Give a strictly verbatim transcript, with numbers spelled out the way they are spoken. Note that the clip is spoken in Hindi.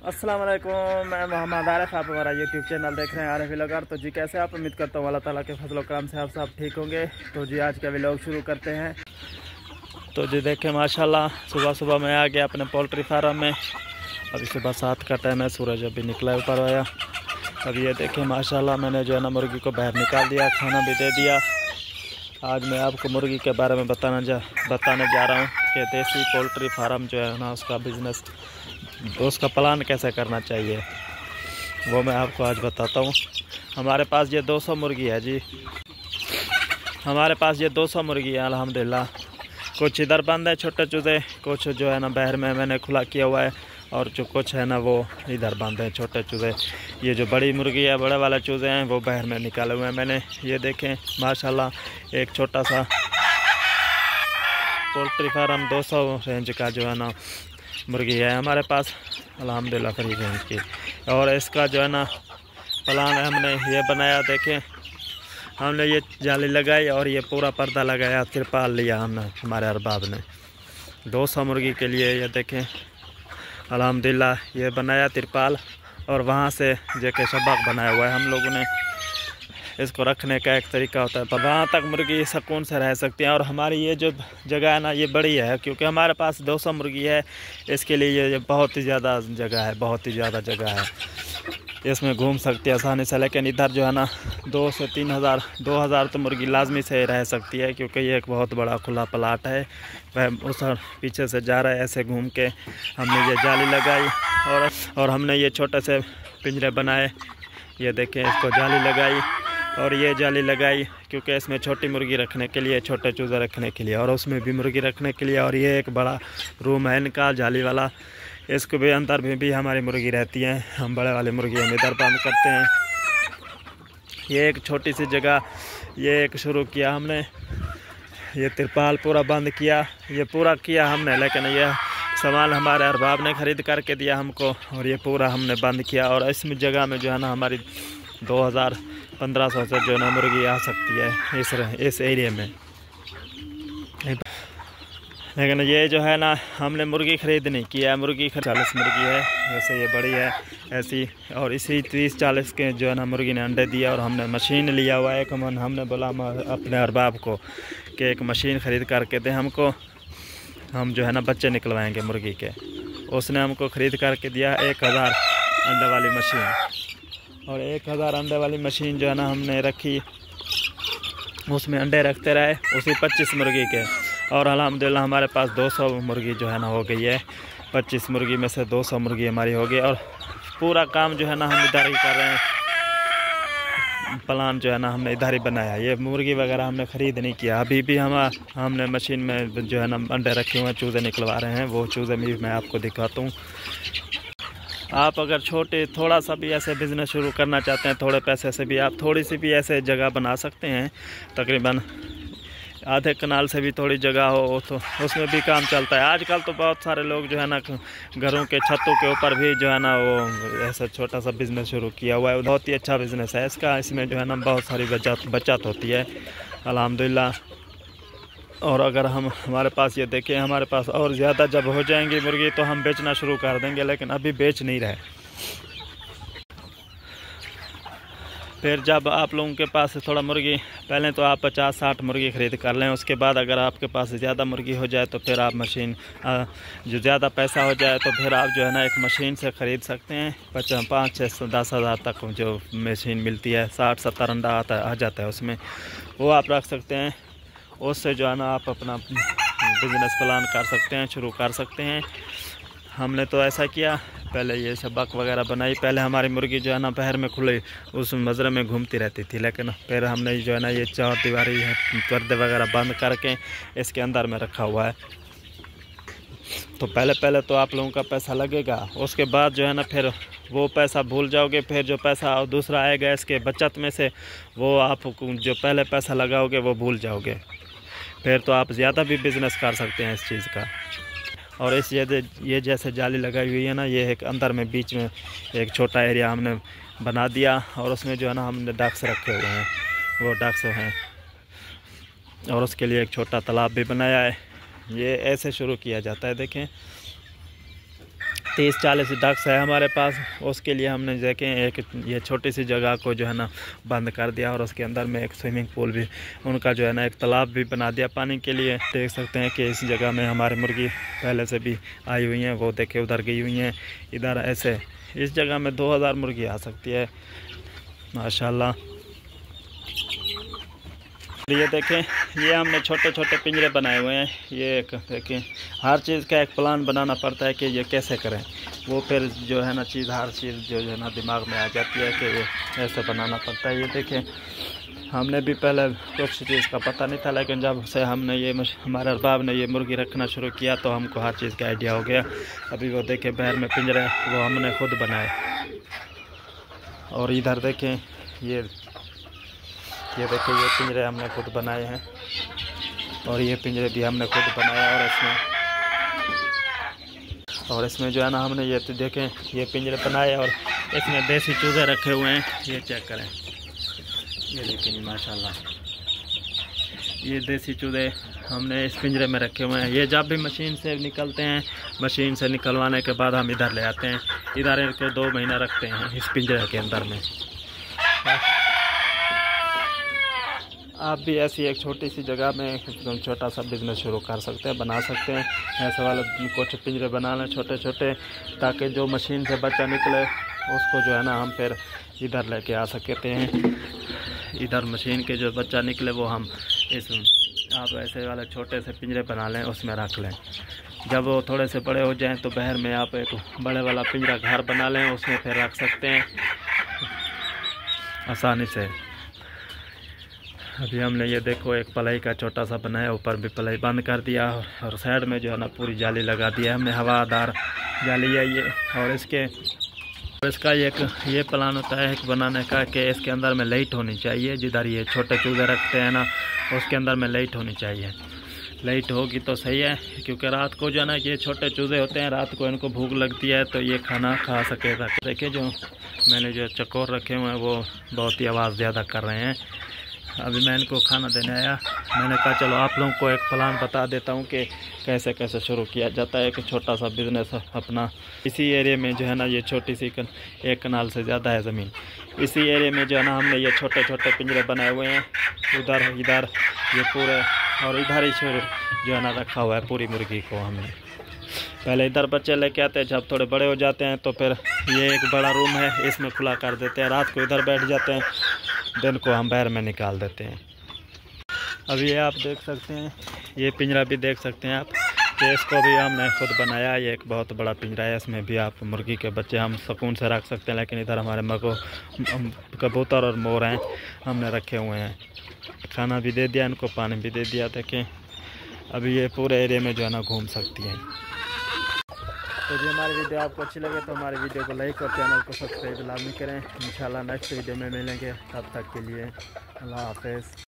अस्सलाम वालेकुम, मैं मोहम्मद आरिफ। आप हमारा यूट्यूब चैनल देख रहे हैं आरिफ व्लॉगर। तो जी कैसे आप? उम्मीद करता हूँ अल्लाह ताला के फजल करम से आप सब ठीक होंगे। तो जी आज का व्लॉग शुरू करते हैं। तो जी देखें माशाल्लाह, सुबह सुबह मैं आ गया अपने पोल्ट्री फार्म में। अभी सुबह सात का टाइम है, सूरज अभी निकला ऊपर आया। अब ये देखें माशाल्लाह, मैंने जो है ना मुर्गी को बाहर निकाल दिया, खाना भी दे दिया। आज मैं आपको मुर्गी के बारे में बताना जा बताने जा रहा हूँ कि देसी पोल्ट्री फार्म जो है ना उसका बिज़नेस, उसका प्लान कैसे करना चाहिए, वो मैं आपको आज बताता हूँ। हमारे पास ये दो सौ मुर्गी है जी, हमारे पास ये दो सौ मुर्गी है अल्हम्दुलिल्लाह। कुछ इधर बंद है छोटे चूज़े, कुछ जो है ना बाहर में मैंने खुला किया हुआ है, और जो कुछ है ना वो इधर बंद है छोटे चूज़े। ये जो बड़ी मुर्गी है, बड़े वाले चूज़े हैं, वो बाहर में निकाले हुए हैं मैंने। ये देखें माशाल्लाह, एक छोटा सा पोल्ट्री फार्म दो सौ रेंज का जो है ना मुर्गी है हमारे पास अल्हम्दुलिल्लाह, फ्री रेंज की। और इसका जो है ना प्लान हमने ये बनाया, देखें हमने ये जाली लगाई और ये पूरा पर्दा लगाया, तिरपाल लिया हमने, हमारे अरबाब ने दो सौ मुर्गी के लिए। ये देखें अल्हम्दुलिल्लाह, ये बनाया तिरपाल, और वहाँ से जेके शबक बनाया हुआ है हम लोगों ने। इसको रखने का एक तरीका होता है, पर वहाँ तक मुर्गी सुकून से रह सकती हैं। और हमारी ये जो जगह है ना, ये बड़ी है, क्योंकि हमारे पास दो सौ मुर्गी है। इसके लिए ये बहुत ही ज़्यादा जगह है, बहुत ही ज़्यादा जगह है, इसमें घूम सकती है आसानी से। लेकिन इधर जो है ना दो से तीन हज़ार दो हज़ार तो मुर्गी लाजमी से रह सकती है, क्योंकि ये एक बहुत बड़ा खुला प्लाट है। वह उस पीछे से जा रहा है, ऐसे घूम के हमने ये जाली लगाई, और और हमने ये छोटे से पिंजरे बनाए। ये देखें, इसको जाली लगाई और ये जाली लगाई, क्योंकि इसमें छोटी मुर्गी रखने के लिए, छोटे चूज़े रखने के लिए, और उसमें भी मुर्गी रखने के लिए। और ये एक बड़ा रूम है इनका जाली वाला, इसको भी अंदर में भी हमारी मुर्गी रहती है। हम बड़े वाली मुर्गी हम इधर बंद करते हैं। ये एक छोटी सी जगह ये एक शुरू किया हमने, ये तिरपाल पूरा बंद किया, ये पूरा किया हमने। लेकिन ये सामान हमारे अरबाब ने ख़रीद करके दिया हमको, और ये पूरा हमने बंद किया। और इस जगह में जो है ना हमारी दो हज़ार पंद्रह सौ से जो है ना मुर्गी आ सकती है इस इस एरिया में। लेकिन ये जो है ना हमने मुर्गी ख़रीद नहीं किया है, मुर्गी चालीस मुर्गी है, जैसे ये बड़ी है ऐसी। और इसी तीस चालीस के जो है ना मुर्गी ने अंडे दिया। और हमने मशीन लिया हुआ है एक, मन हमने बोला अपने अरबाब को कि एक मशीन ख़रीद करके दे हमको, हम जो है ना बच्चे निकलवाएंगे मुर्गी के। उसने हमको ख़रीद करके दिया एक हज़ार अंडे वाली मशीन। और एक हज़ार अंडे वाली मशीन जो है ना हमने रखी, उसमें अंडे रखते रहे, उसी पच्चीस मुर्गी के। और अल्हम्दुलिल्लाह हमारे पास दो सौ मुर्गी जो है ना हो गई है। पच्चीस मुर्गी में से दो सौ मुर्गी हमारी हो गई। और पूरा काम जो है ना हम इधर ही कर रहे हैं, प्लान जो है ना हमने इधर ही बनाया। ये मुर्गी वगैरह हमने ख़रीद नहीं किया। अभी भी हम हमने मशीन में जो है ना अंडे रखे हुए हैं, चूज़े निकलवा रहे हैं। वो चूज़े भी मैं आपको दिखाता हूँ। आप अगर छोटे थोड़ा सा भी ऐसे बिज़नेस शुरू करना चाहते हैं, थोड़े पैसे से भी आप थोड़ी सी भी ऐसे जगह बना सकते हैं। तकरीबन आधे कनाल से भी थोड़ी जगह हो तो उसमें भी काम चलता है। आजकल तो बहुत सारे लोग जो है ना घरों के छतों के ऊपर भी जो है ना वो ऐसा छोटा सा बिज़नेस शुरू किया हुआ है। बहुत ही अच्छा बिज़नेस है इसका। इसमें जो है ना बहुत सारी बचत बचत होती है अल्हम्दुलिल्लाह। और अगर हम हमारे पास ये देखें, हमारे पास और ज़्यादा जब हो जाएंगी मुर्गी तो हम बेचना शुरू कर देंगे, लेकिन अभी बेच नहीं रहे। फिर जब आप लोगों के पास थोड़ा मुर्गी, पहले तो आप पचास साठ मुर्गी ख़रीद कर लें। उसके बाद अगर आपके पास ज़्यादा मुर्गी हो जाए तो फिर आप मशीन, जो ज़्यादा पैसा हो जाए तो फिर आप जो है ना एक मशीन से ख़रीद सकते हैं। पचास पाँच छः सौ दस हज़ार तक जो मशीन मिलती है, साठ सत्तर अंडा आता आ जाता है उसमें, वो आप रख सकते हैं। उससे जो है ना आप अपना बिज़नेस प्लान कर सकते हैं, शुरू कर सकते हैं। हमने तो ऐसा किया, पहले ये शबक वगैरह बनाई। पहले हमारी मुर्गी जो है ना बाहर में खुले उस मजरे में घूमती रहती थी, लेकिन फिर हमने जो है ना ये चार दीवारी है, पर्दे वगैरह बंद करके इसके अंदर में रखा हुआ है। तो पहले पहले तो आप लोगों का पैसा लगेगा, उसके बाद जो है ना फिर वो पैसा भूल जाओगे। फिर जो पैसा और दूसरा आएगा इसके बचत में से, वो आप जो पहले पैसा लगाओगे वो भूल जाओगे। फिर तो आप ज़्यादा भी बिज़नेस कर सकते हैं इस चीज़ का। और इस ये ये जैसे जाली लगाई हुई है ना, ये एक अंदर में बीच में एक छोटा एरिया हमने बना दिया, और उसमें जो है ना हमने डक्स रखे हुए हैं, वो डक्स हैं। और उसके लिए एक छोटा तालाब भी बनाया है। ये ऐसे शुरू किया जाता है। देखें तीस चालीस डक्स है हमारे पास। उसके लिए हमने देखें एक ये छोटी सी जगह को जो है ना बंद कर दिया और उसके अंदर में एक स्विमिंग पूल भी, उनका जो है ना एक तालाब भी बना दिया पानी के लिए। देख सकते हैं कि इस जगह में हमारी मुर्गी पहले से भी आई हुई हैं, वो देखे उधर गई हुई हैं। इधर ऐसे इस जगह में दो हज़ार मुर्गी आ सकती है माशाल्लाह। ये देखें, ये हमने छोटे छोटे पिंजरे बनाए हुए हैं। ये एक देखें, हर चीज़ का एक प्लान बनाना पड़ता है कि ये कैसे करें, वो फिर जो है ना चीज़ हर चीज़ जो है ना दिमाग में आ जाती है कि ये ऐसे बनाना पड़ता है। ये देखें, हमने भी पहले कुछ चीज़ का पता नहीं था, लेकिन जब से हमने ये हमारे अरबाब ने ये मुर्गी रखना शुरू किया तो हमको हर चीज़ का आइडिया हो गया। अभी वो देखें बाहर में पिंजरे वो हमने खुद बनाए। और इधर देखें, ये ये देखिए ये पिंजरे हमने खुद बनाए हैं और ये पिंजरे भी हमने खुद बनाए। और इसमें और इसमें जो है ना हमने ये तो देखें ये पिंजरे बनाए और इसमें देसी चूजे रखे हुए हैं। ये चेक करें, ये देखें माशाल्लाह, ये देसी चूजे हमने इस पिंजरे में रखे हुए हैं। ये जब भी मशीन से निकलते हैं, मशीन से निकलवाने के बाद हम इधर ले आते हैं। इधर इनके दो महीना रखते हैं इस पिंजरे के अंदर में। आप भी ऐसी एक छोटी सी जगह में एकदम छोटा सा बिज़नेस शुरू कर सकते हैं, बना सकते हैं। ऐसे वाले कुछ पिंजरे बना लें छोटे छोटे, ताकि जो मशीन से बच्चा निकले उसको जो है ना हम फिर इधर लेके आ सकते हैं। इधर मशीन के जो बच्चा निकले वो हम इस आप ऐसे वाले छोटे से पिंजरे बना लें, उसमें रख लें। जब वो थोड़े से बड़े हो जाएं तो बाहर में आप एक बड़े वाला पिंजरा घर बना लें, उसमें फिर रख सकते हैं आसानी से। अभी हमने ये देखो एक पलाई का छोटा सा बनाया, ऊपर भी पलाई बंद कर दिया और साइड में जो है ना पूरी जाली लगा दिया हमने, हवादार जाली है ये। और इसके इसका एक ये प्लान होता है एक बनाने का कि इसके अंदर में लाइट होनी चाहिए। जिधर ये छोटे चूजे रखते हैं ना उसके अंदर में लाइट होनी चाहिए। लाइट होगी तो सही है, क्योंकि रात को जो है ना ये छोटे चूजे होते हैं, रात को इनको भूख लगती है तो ये खाना खा सकेगा। देखिए जो मैंने जो चकोर रखे हुए हैं वो बहुत ही आवाज़ ज़्यादा कर रहे हैं। अभी मैं इनको खाना देने आया, मैंने कहा चलो आप लोगों को एक प्लान बता देता हूँ कि कैसे कैसे शुरू किया जाता है एक छोटा सा बिज़नेस अपना। इसी एरिया में जो है ना ये छोटी सी कन, एक कनाल से ज़्यादा है ज़मीन, इसी एरिया में जो है ना हमने ये छोटे छोटे पिंजरे बनाए हुए हैं। उधर इधर ये पूरे और इधर ही जो है ना रखा हुआ है पूरी मुर्गी को। हमने पहले इधर बच्चे लेके आते हैं, जब थोड़े बड़े हो जाते हैं तो फिर ये एक बड़ा रूम है इसमें खुला कर देते हैं, रात को इधर बैठ जाते हैं, दिन को हम बाहर में निकाल देते हैं। अभी ये आप देख सकते हैं, ये पिंजरा भी देख सकते हैं आप कि इसको भी हमने खुद बनाया। ये एक बहुत बड़ा पिंजरा है, इसमें भी आप मुर्गी के बच्चे हम सुकून से रख सकते हैं। लेकिन इधर हमारे मगो कबूतर और मोर हैं हमने रखे हुए हैं, खाना भी दे दिया इनको, पानी भी दे दिया। देखें अभी ये पूरे एरिया में जो है ना घूम सकती हैं। तो जो हमारी वीडियो आपको अच्छी लगे तो हमारे वीडियो को लाइक और चैनल को सब्सक्राइब लाजमी करें। इंशाल्लाह नेक्स्ट वीडियो में मिलेंगे, तब तक के लिए अल्लाह हाफ़िज़।